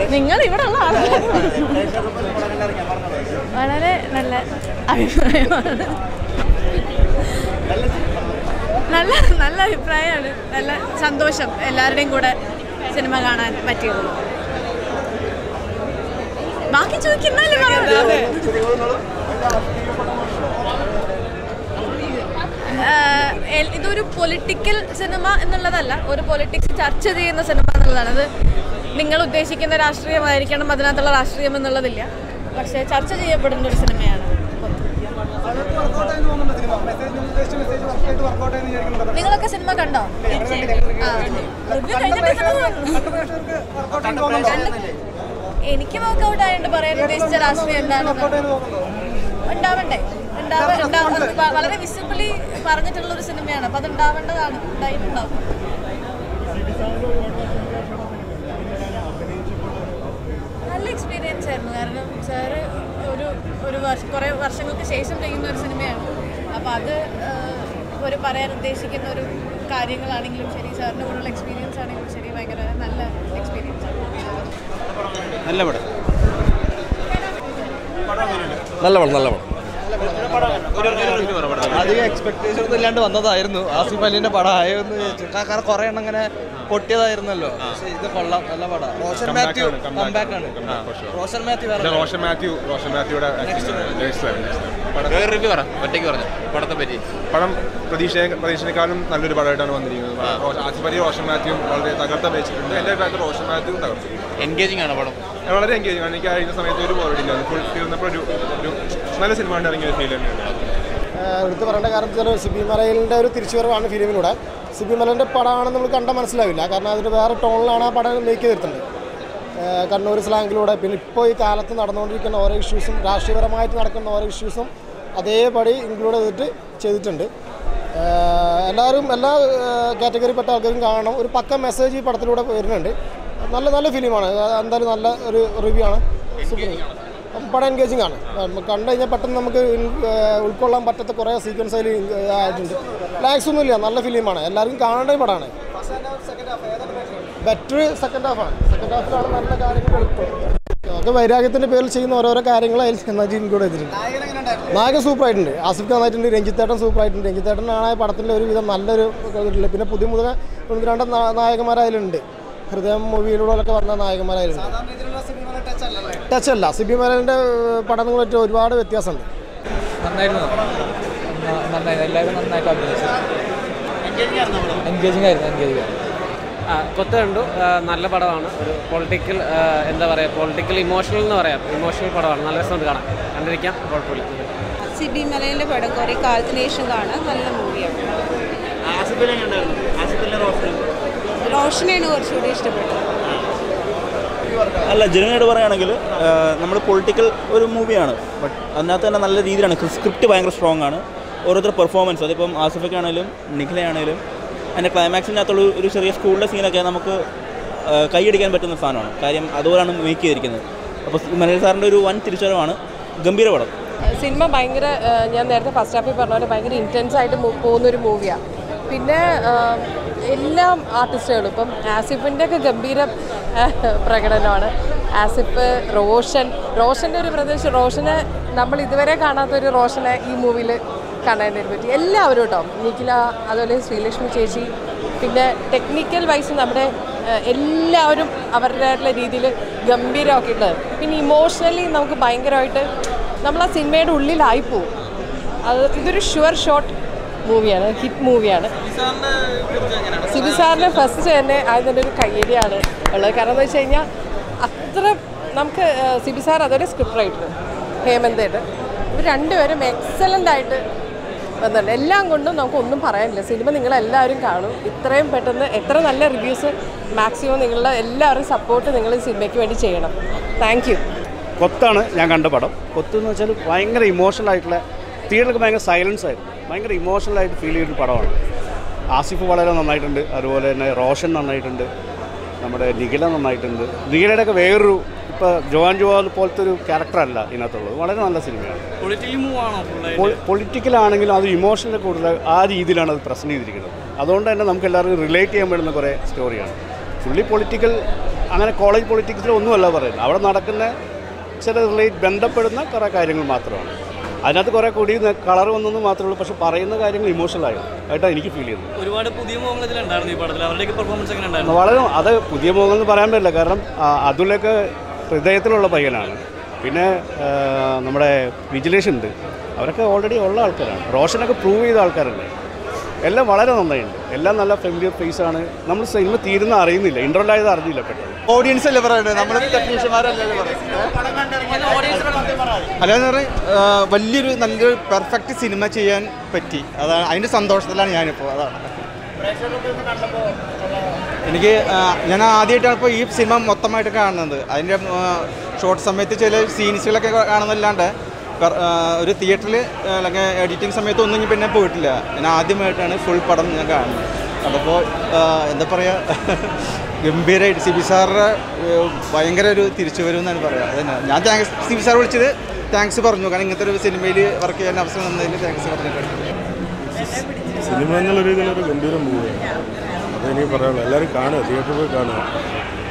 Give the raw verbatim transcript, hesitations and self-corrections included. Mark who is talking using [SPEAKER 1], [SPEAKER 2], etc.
[SPEAKER 1] നിങ്ങൾ ഇവിടെ ഉള്ള ആളാണ്. വളരെ നല്ല അഭിപ്രായമാണ്. നല്ല നല്ല അഭിപ്രായമാണ്. നല്ല സന്തോഷം എല്ലാവരുടെയും കൂടെ സിനിമ കാണാൻ പറ്റിയത്. ബാക്കി ചോദിക്കുന്നല്ലേ പറഞ്ഞത്. ഇതൊരു പൊളിറ്റിക്കൽ സിനിമ എന്നുള്ളതല്ല, ഒരു പൊളിറ്റിക്സ് ചർച്ച ചെയ്യുന്ന സിനിമ എന്നുള്ളതാണ്. അത് നിങ്ങൾ ഉദ്ദേശിക്കുന്ന രാഷ്ട്രീയമായിരിക്കണം, അതിനകത്തുള്ള രാഷ്ട്രീയം എന്നുള്ളതില്ല, പക്ഷേ ചർച്ച ചെയ്യപ്പെടുന്ന ഒരു സിനിമയാണ്. നിങ്ങളൊക്കെ സിനിമ കണ്ടോ? എനിക്ക് വർക്കൗട്ട് ആയിട്ട് പറയാൻ ഉദ്ദേശിച്ച രാഷ്ട്രീയം എന്താണെന്ന് ഉണ്ടാവണ്ടേ? വളരെ വിസിബിളി പറഞ്ഞിട്ടുള്ള ഒരു സിനിമയാണ്. അപ്പൊ അത് ഉണ്ടാവേണ്ടതാണ്, ഉണ്ടായിട്ടുണ്ടാവും. നല്ല എക്സ്പീരിയൻസ് ആയിരുന്നു. കാരണം സാറ് ഒരു ഒരു വർഷം കുറേ വർഷങ്ങൾക്ക് ശേഷം ചെയ്യുന്ന ഒരു സിനിമയാണ്. അപ്പോൾ അത് ഒരു പറയാൻ ഉദ്ദേശിക്കുന്ന ഒരു കാര്യങ്ങളാണെങ്കിലും ശരി, സാറിൻ്റെ കൂടെയുള്ള എക്സ്പീരിയൻസ് ആണെങ്കിലും ശരി, ഭയങ്കര നല്ല എക്സ്പീരിയൻസ് ആണ്.
[SPEAKER 2] നല്ല പടം നല്ല പടം നല്ല പടം അധികം എക്സ്പെക്ടേഷൻ ഒന്നും ഇല്ലാണ്ട് വന്നതായിരുന്നു. ആസിഫ് അലിന്റെ പടം ആയോന്ന് ചോദിച്ചു. കാരണം കുറെ എണ്ണം ഇങ്ങനെ പൊട്ടിയതായിരുന്നല്ലോ. പക്ഷേ ഇത് കൊള്ളാം, നല്ല പടം. റോഷൻ മാത്യു കംബാക്ക് ആണ്. റോഷൻ മാത്യു റോഷൻ മാത്യു റോഷൻ മാത്യുയുടെ റിവ്യൂ പറ ഒറ്റയ്ക്ക് പറഞ്ഞു പടത്തെ പറ്റി. പടം പ്രതീക്ഷ പ്രതീക്ഷയെക്കാളും നല്ലൊരു പടമായിട്ടാണ് വന്നിരിക്കുന്നത്. ആസിഫ് അലി റോഷൻ മാത്യുവും വളരെ തകർത്ത വെച്ചിട്ടുണ്ട്. എൻ്റെ അഭിപ്രായത്തിൽ റോഷൻ മാത്യുവും തകർത്തു. എൻഗേജിങ് ആണ് പടം, വളരെ എൻഗേജിങ് ആണ്. എനിക്ക് കഴിയുന്ന സമയത്ത് ഒരു ബോറടില്ല. ഫുൾ തീർന്നപ്പോൾ ഒരു ഒരു നല്ല സിനിമ ഉണ്ട് ഇറങ്ങിയ ഫീൽ തന്നെയാണ്.
[SPEAKER 3] എടുത്ത് പറയേണ്ട കാരണം വെച്ചാൽ സിബി മലയിലിൻ്റെ ഒരു തിരിച്ചുവരവാണ് ഫിലിമിലൂടെ. സിബി മലയിൻ്റെ പടമാണെന്ന് നമ്മൾ കണ്ടാൽ മനസ്സിലാവില്ല. കാരണം അതിന് വേറെ ടോണിലാണ് ആ പടം മേക്ക് ചെയ്തിട്ടുണ്ട്. കണ്ണൂർ സ്ലാങ്ങിലൂടെ. പിന്നെ ഇപ്പോൾ ഈ കാലത്ത് നടന്നുകൊണ്ടിരിക്കുന്ന ഓരോ ഇഷ്യൂസും രാഷ്ട്രീയപരമായിട്ട് നടക്കുന്ന ഓരോ ഇഷ്യൂസും അതേപടി ഇൻക്ലൂഡ് ചെയ്തിട്ട് ചെയ്തിട്ടുണ്ട്. എല്ലാവരും എല്ലാ കാറ്റഗറിപ്പെട്ട ആൾക്കാരും കാണണം. ഒരു പക്ക മെസ്സേജ് ഈ പടത്തിലൂടെ വരുന്നുണ്ട്. നല്ല നല്ല ഫിലിമാണ്. എന്തായാലും നല്ല ഒരു റിവ്യൂ ആണ്. സൂപ്പർ പടം എൻഗേജിങ് ആണ്. കണ്ടു കഴിഞ്ഞാൽ പെട്ടെന്ന് നമുക്ക് ഉൾക്കൊള്ളാൻ പറ്റാത്ത കുറേ സീക്വൻസ് അതിൽ ആയിട്ടുണ്ട്. ലാക്സ് ഒന്നുമില്ല, നല്ല ഫിലിമാണ്. എല്ലാവർക്കും കാണേണ്ട പടമാണ്. ബെറ്റർ സെക്കൻഡ് ഹാഫാണ്. സെക്കൻഡ് ഹാഫിലാണ് നല്ല കാര്യങ്ങൾ എളുപ്പം. ഒക്കെ വൈരാഗ്യത്തിൻ്റെ പേരിൽ ചെയ്യുന്ന ഓരോരോ കാര്യങ്ങൾ അതിൽ നജീൻ കൂടെ എത്തിയിട്ടുണ്ട്. നായകൻ സൂപ്പറായിട്ടുണ്ട്. ആസിഫ് ഖാൻ ആയിട്ടുണ്ട്. രഞ്ജിത്തേട്ടൻ സൂപ്പറായിട്ടുണ്ട്. രഞ്ജിത്തേട്ടനാണ് പടത്തിൻ്റെ ഒരുവിധം നല്ലൊരു ഇതില്ല. പിന്നെ പുതിയ മുതൽ ഒന്ന് രണ്ട് നായകന്മാർ അതിലുണ്ട്. ഹൃദയം മൂവിയിലൂടെയൊക്കെ വന്ന നായകന്മാരായിരുന്നു. ടച്ച് അല്ല. സിബി മലയിലിൻ്റെ പടങ്ങളായിട്ട് ഒരുപാട് വ്യത്യാസമുണ്ട്.
[SPEAKER 4] നന്നായിരുന്നു, നന്നായി എല്ലാവരും നന്നായിട്ട് അഭിനയിച്ചു. എൻഗേജിങ് ആയിരുന്നു. എൻഗേജിങ്
[SPEAKER 5] ആ കൊത്ത കണ്ടു. നല്ല പടമാണ്. ഒരു പൊളിറ്റിക്കൽ എന്താ പറയുക, പൊളിറ്റിക്കൽ ഇമോഷണൽ എന്ന് പറയാം. ഇമോഷണൽ പടമാണ്. നല്ല രസമുണ്ട് കാണാൻ, കണ്ടിരിക്കാം, കുഴപ്പമില്ല.
[SPEAKER 6] സിബി മലയിലെ പടം കുറേ കാലത്തിന് ശേഷം കാണാൻ നല്ല മൂവിയാണ്. റോഷനെയാണ് കുറച്ചുകൂടി ഇഷ്ടപ്പെട്ടത്.
[SPEAKER 7] അല്ല, ജനുവനായിട്ട് പറയുകയാണെങ്കിൽ നമ്മൾ പൊളിറ്റിക്കൽ ഒരു മൂവിയാണ്. ബട്ട് അതിനകത്ത് തന്നെ നല്ല രീതിയിലാണ്. സ്ക്രിപ്റ്റ് ഭയങ്കര സ്ട്രോങ് ആണ്. ഓരോരുത്തർ പെർഫോമൻസ്, അതിപ്പം ആസിഫൊക്കെ ആണെങ്കിലും നിഖിലയാണെങ്കിലും അതിൻ്റെ ക്ലൈമാക്സിനകത്തുള്ള ഒരു ചെറിയ സ്കൂളിലെ സീനൊക്കെ നമുക്ക് കൈയടിക്കാൻ പറ്റുന്ന സാധനമാണ്. കാര്യം അതുപോലെയാണ് മേക്ക് ചെയ്തിരിക്കുന്നത്. അപ്പോൾ മലയാള സാറിൻ്റെ ഒരു വൻ തിരിച്ചറിവാണ്. ഗംഭീര പടം.
[SPEAKER 8] സിനിമ ഭയങ്കര, ഞാൻ നേരത്തെ ഫസ്റ്റ് ഹാഫിൽ പറഞ്ഞ പോലെ ഭയങ്കര ഇൻറ്റൻസ് ആയിട്ട് പോകുന്നൊരു മൂവിയാണ്. പിന്നെ എല്ലാ ആർട്ടിസ്റ്റുകളും ഇപ്പം ആസിഫിൻ്റെ ഒക്കെ ഗംഭീര പ്രകടനമാണ്. ആസിഫ്, റോഷൻ റോഷൻ്റെ ഒരു പ്രദേശം, റോഷനെ നമ്മൾ ഇതുവരെ കാണാത്തൊരു റോഷനെ ഈ മൂവിയിൽ കാണാനായിട്ട് പറ്റി. എല്ലാവരും കേട്ടോ, നിഖില, അതുപോലെ ശ്രീലക്ഷ്മി ചേച്ചി, പിന്നെ ടെക്നിക്കൽ വൈസ് നമ്മുടെ എല്ലാവരും അവരുടേതായിട്ടുള്ള രീതിയിൽ ഗംഭീരമാക്കിയിട്ടുണ്ട്. പിന്നെ ഇമോഷണലി നമുക്ക് ഭയങ്കരമായിട്ട് നമ്മൾ ആ സിനിമയുടെ ഉള്ളിലായിപ്പോവും. അത് ഇതൊരു ഷുവർ ഷോട്ട് മൂവിയാണ്, ഹിറ്റ് മൂവിയാണ്. സിബി സാറിൻ്റെ ഫസ്റ്റ് തന്നെ അതിൻ്റെ ഒരു കയ്യടിയാണ് ഉള്ളത്. കാരണം എന്ന് വെച്ച് കഴിഞ്ഞാൽ അത്ര നമുക്ക് സിബി സാർ അതൊരു സ്ക്രിപ്റ്റ് റൈറ്റർ, ഹേമന്തേട്ടൻ, ഇവർ രണ്ടുപേരും എക്സലൻ്റ് ആയിട്ട് വന്നിട്ടുണ്ട്. എല്ലാം കൊണ്ടും നമുക്കൊന്നും പറയാനില്ല. സിനിമ നിങ്ങളെല്ലാവരും കാണും. ഇത്രയും പെട്ടെന്ന് എത്ര നല്ല റിവ്യൂസ് മാക്സിമം നിങ്ങളുടെ എല്ലാവരും സപ്പോർട്ട് നിങ്ങൾ ഈ സിനിമയ്ക്ക് വേണ്ടി ചെയ്യണം. Thank you.
[SPEAKER 9] കൊത്താണ് ഞാൻ കണ്ട പടം. കൊത്ത് എന്ന് വെച്ചാൽ ഭയങ്കര ഇമോഷണൽ ആയിട്ടുള്ള, തിയേറ്ററിൽ ഭയങ്കര സൈലൻസ് ആയിരുന്നു. ഭയങ്കര ഇമോഷണലായിട്ട് ഫീൽ ചെയ്തൊരു പടമാണ്. ആസിഫ് വളരെ നന്നായിട്ടുണ്ട്. അതുപോലെ തന്നെ റോഷൻ നന്നായിട്ടുണ്ട്. നമ്മുടെ നിഖില നന്നായിട്ടുണ്ട്. നിഖിലയുടെയൊക്കെ വേറൊരു, ഇപ്പോൾ ജോൻ ജോവാൽ പോലത്തെ ഒരു ക്യാരക്ടറല്ല ഇതിനകത്തുള്ളത്. വളരെ നല്ല സിനിമയാണ്. പൊളിറ്റിക്കലാണെങ്കിലും അത് ഇമോഷണൽ കൂടുതൽ ആ രീതിയിലാണ് അത് പ്രസൻറ്റ് ചെയ്തിരിക്കുന്നത്. അതുകൊണ്ട് തന്നെ നമുക്ക് എല്ലാവർക്കും റിലേറ്റ് ചെയ്യാൻ പറ്റുന്ന കുറേ സ്റ്റോറിയാണ്. ഫുള്ളി പൊളിറ്റിക്കൽ അങ്ങനെ കോളേജ് പൊളിറ്റിക്സിലൊന്നുമല്ല പറയുന്നത്. അവിടെ നടക്കുന്ന ചില റിലേറ്റ് ബന്ധപ്പെടുന്ന കുറേ കാര്യങ്ങൾ മാത്രമാണ്. അതിനകത്ത് കുറേ കൂടി കളർ വന്നെന്ന് മാത്രമേ ഉള്ളൂ. പക്ഷെ പറയുന്ന കാര്യങ്ങൾ ഇമോഷണലായി ആയിട്ടാണ് എനിക്ക് ഫീൽ ചെയ്യുന്നത്.
[SPEAKER 7] ഒരുപാട് പുതിയ മുഖങ്ങളുണ്ടായിരുന്നു ഈ പടത്തിൽ. അവരുടെയൊക്കെ പെർഫോമൻസ് എങ്ങനെ ഉണ്ടായിരുന്നു?
[SPEAKER 9] വളരെ അത് പുതിയ മുഖങ്ങൾ എന്ന് പറയാൻ പറ്റില്ല. കാരണം അതിലൊക്കെ ഹൃദയത്തിലുള്ള പയ്യനാണ്. പിന്നെ നമ്മുടെ വിജിലേഷ് ഉണ്ട്, അവരൊക്കെ ഓൾറെഡി ഉള്ള ആൾക്കാരാണ്. റോഷനൊക്കെ പ്രൂവ് ചെയ്ത ആൾക്കാരല്ലേ. എല്ലാം വളരെ നന്നായിട്ടുണ്ട്. എല്ലാം നല്ല ഫെമിലിയർ ഫേസാണ്. നമ്മൾ സിനിമ തീരുന്ന അറിയുന്നില്ല, ഇൻട്രോൽ ആയത് അറിഞ്ഞില്ല പെട്ടെന്ന്.
[SPEAKER 10] ഓഡിയൻസ് അല്ലേ പറയുന്നത്, നമ്മൾ ടെക്നീഷ്യന്മാരല്ലേ പറയുന്നത്. അല്ലാന്ന് പറഞ്ഞാൽ വലിയൊരു നല്ലൊരു പെർഫെക്റ്റ് സിനിമ ചെയ്യാൻ പറ്റി. അതാണ് അതിൻ്റെ സന്തോഷത്തിലാണ് ഞാനിപ്പോൾ. അതാണ് എനിക്ക് ഞാൻ ആദ്യമായിട്ടാണ് ഇപ്പോൾ ഈ സിനിമ മൊത്തമായിട്ട് കാണുന്നത്. അതിൻ്റെ ഷോർട്ട് സമയത്ത് ചില സീൻസുകളൊക്കെ കാണുന്നല്ലാണ്ട് ഒരു തിയേറ്ററിൽ അല്ലെങ്കിൽ എഡിറ്റിംഗ് സമയത്തൊന്നും പിന്നെ പോയിട്ടില്ല. ഞാൻ ആദ്യമായിട്ടാണ് ഫുൾ പടം ഞാൻ കാണുന്നത്. അതപ്പോൾ എന്താ പറയുക, ഗംഭീരമായിട്ട് സി ബി സാറിൻ്റെ ഭയങ്കര ഒരു തിരിച്ചു വരും എന്നാണ് പറയുക. അതന്നെ ഞാൻ താങ്ക്സ് സി ബി സാർ വിളിച്ചത് താങ്ക്സ് പറഞ്ഞു. കാരണം ഇങ്ങനത്തെ ഒരു സിനിമയിൽ വർക്ക് ചെയ്യാൻ അവസരം തന്നതിൽ താങ്ക്സ് പറഞ്ഞിട്ടുണ്ട്.
[SPEAKER 11] സിനിമ എന്നുള്ള രീതിയിലൊരു ഗംഭീര മൂവിയാണ്. അതെനിക്ക് പറയാനുള്ളൂ. എല്ലാവരും കാണുക, തിയേറ്ററിൽ പോയി കാണുക.